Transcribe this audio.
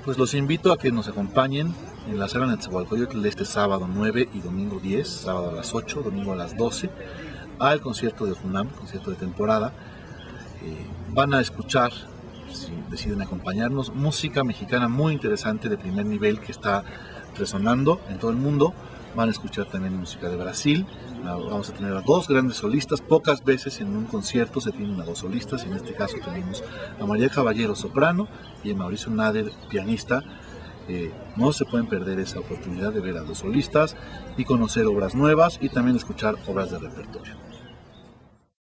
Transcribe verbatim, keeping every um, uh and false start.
Pues los invito a que nos acompañen en la sala Netzahualcóyotl este sábado nueve y domingo diez, sábado a las ocho, domingo a las doce, al concierto de FUNAM, concierto de temporada. Eh, van a escuchar, si deciden acompañarnos, música mexicana muy interesante de primer nivel que está resonando en todo el mundo. Van a escuchar también música de Brasil. Vamos a tener a dos grandes solistas. Pocas veces en un concierto se tienen a dos solistas. En este caso tenemos a María Caballero, soprano, y a Mauricio Nader, pianista. Eh, no se pueden perder esa oportunidad de ver a dos solistas y conocer obras nuevas y también escuchar obras de repertorio.